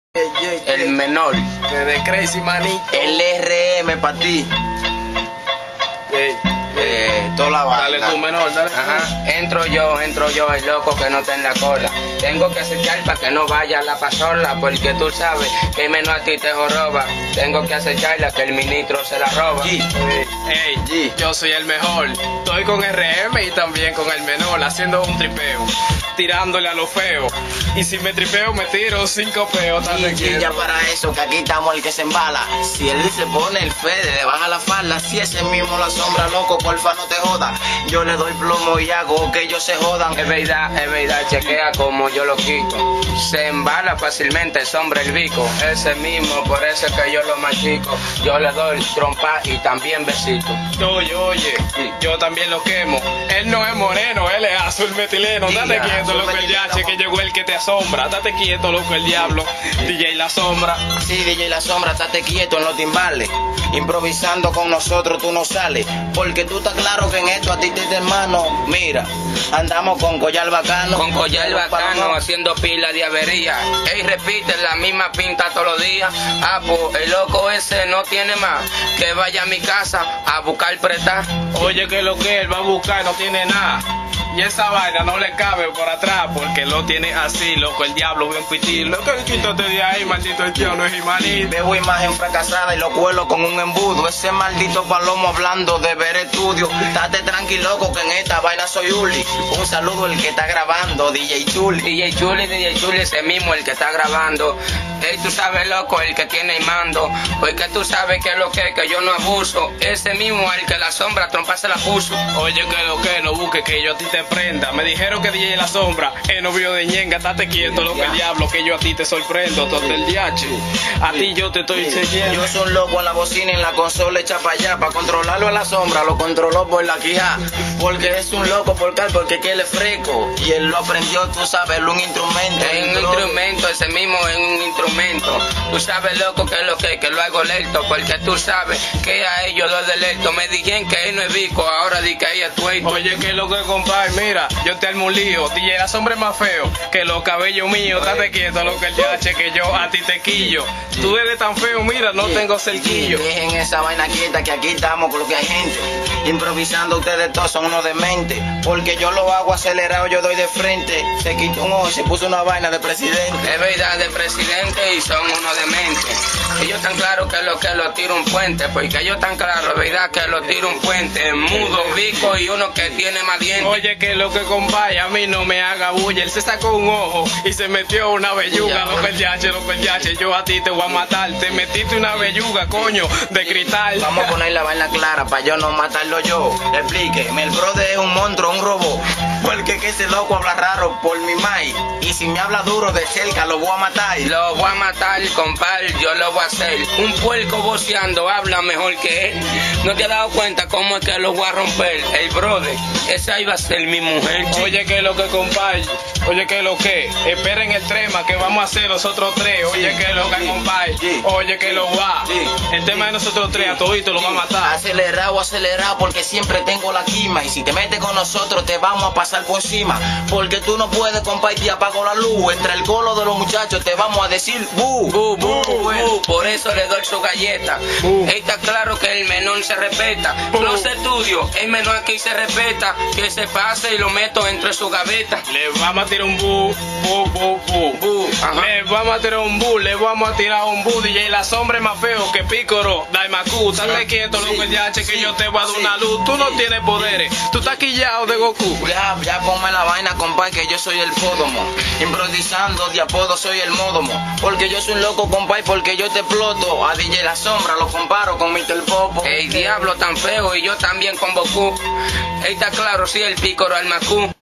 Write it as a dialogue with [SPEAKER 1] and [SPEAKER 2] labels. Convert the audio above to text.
[SPEAKER 1] El menor,
[SPEAKER 2] De Crazy Manito.
[SPEAKER 1] el RM para ti. Toda la banda.
[SPEAKER 2] Dale tú, menor, dale tú.
[SPEAKER 1] Ajá. Entro yo, el loco que no está en la cola. Tengo que acechar para que no vaya la pasola, porque tú sabes que el menor a ti te joroba. Tengo que acecharla que el ministro se la roba.
[SPEAKER 2] Ey, yo soy el mejor. Estoy con RM y también con el menor, haciendo un tripeo, tirándole a lo feo. Y si me tripeo, me tiro 5 peos.
[SPEAKER 1] Y ya para eso, que aquí estamos el que se embala. Si él se pone el Fede, le baja la falda. Si ese mismo la sombra, loco, porfa no te joda. Yo le doy plomo y hago que ellos se jodan. Es verdad, chequea como yo lo quito. Se embala fácilmente, sombra el bico. Ese mismo, por eso es que yo lo machico. Yo le doy trompa y también besito.
[SPEAKER 2] Oye, yo también lo quemo. Él no es moreno, él es azul metileno. Date quieto, loco, el yache, que llegó el que te asombra. Date quieto, loco, el diablo. DJ La Sombra.
[SPEAKER 1] Sí, DJ La Sombra, estate quieto en los timbales. Improvisando con nosotros tú no sales. Porque tú estás claro que en esto a ti te hermano. Mira, andamos con collar bacano. Con collar bacano, haciendo pila de avería. Ey, repite la misma pinta todos los días. Ah, pues el loco ese no tiene más. Que vaya a mi casa a buscar prestar.
[SPEAKER 2] Oye, que lo que él va a buscar no tiene nada. Y esa vaina no le cabe por atrás, porque lo tiene así, loco, el diablo bien pitil. Loco, quítate de ahí, maldito el tío, no es Imaní.
[SPEAKER 1] Veo imagen fracasada y lo cuelo con un embudo. Ese maldito palomo hablando de ver estudio. Date tranquilo, loco, que en esta vaina soy Uli. Un saludo el que está grabando, DJ Chuli. DJ Chuli, ese mismo el que está grabando. Ey, tú sabes, loco, el que tiene el mando. Porque tú sabes que lo que yo no abuso. Ese mismo el que La Sombra trompa se la puso.
[SPEAKER 2] Oye, que lo que no busque que yo a ti te prenda. Me dijeron que DJ La Sombra es novio de ñenga. Date quieto, loco, el diablo, que yo a ti te sorprendo. Todo el DH. A ti yo te estoy enseñando.
[SPEAKER 1] Yo soy un loco en la bocina, en la consola echa para allá. Para controlarlo en La Sombra, lo controló por la quija. Porque es un loco porque que él es fresco. Y él lo aprendió, tú sabes, un instrumento. En un instrumento, ese mismo en un instrumento. Tú sabes, loco, que es lo que lo hago lento. Porque tú sabes que a ellos los delecto. Me dijeron que él no es bico, ahora di que ahí es tueito.
[SPEAKER 2] Oye, que lo que compadre, mira, yo te armo un lío. DJ La Sombra es más feo que los cabellos míos. Date quieto, loco, el DH, que yo a ti te quillo. Tú eres tan feo, mira, no tengo cerquillo.
[SPEAKER 1] Dejen esa vaina quieta, que aquí estamos con lo que hay gente. Improvisando, ustedes todos son unos dementes. Porque yo lo hago acelerado, yo doy de frente. Se quitó un ojo y se puso una vaina de presidente. Es verdad, de presidente y son unos dementes. Ellos tan claros que lo tira un puente. Porque ellos tan claros, verdad, que lo tira un puente. Mudo, bico y uno que tiene más dientes.
[SPEAKER 2] Oye, que lo que compay, a mí no me haga bulla. Él se sacó un ojo y se metió una belluga. Loco el yache, yo a ti te voy a matar. Te metiste una belluga, coño, de cristal.
[SPEAKER 1] Vamos a poner la vaina clara para yo no matarlo yo. Explíqueme, el brother es un monstruo, un robot. Porque que ese loco habla raro por mi mai. Y si me habla duro de cerca, lo voy a matar. Lo voy a matar, compadre, yo lo voy a hacer. Un puerco voceando habla mejor que él. ¿No te has dado cuenta cómo es que lo voy a romper? El brother, esa iba a ser mi mujer.
[SPEAKER 2] Oye, que lo que compadre, oye, que lo que, esperen el tema que vamos a hacer nosotros tres. Oye, que lo que compadre, oye, que lo va. El tema de nosotros tres, a todito lo va a matar. Acelerado,
[SPEAKER 1] porque siempre tengo la quima. Y si te metes con nosotros, te vamos a pasar por encima. Porque tú no puedes, compadre, te apago la luz. Entre el colo de los muchachos te vamos a decir por eso le doy su galleta. Está claro que el menor se respeta. Los estudios, el menor aquí se respeta. Que se pase y lo meto entre su gaveta.
[SPEAKER 2] Le vamos a tirar un bu. Le vamos a tirar un bu, le vamos a tirar un bu. DJ La Sombra es más feo que Pícoro, Daimaku. Dale quieto, loco, el DH, que yo te voy a dar una luz. Tú no tienes poderes, tú estás quillado de Goku.
[SPEAKER 1] Ya ponme la vaina, compadre, que yo soy el Fódomo. Improvisando de apodo soy el Módomo. Porque yo soy un loco, compadre, porque yo te exploto. A DJ La Sombra lo comparo con Mr. Popo. El diablo tan feo y yo también con Goku. Está claro, sí, el Pícoro al Macú.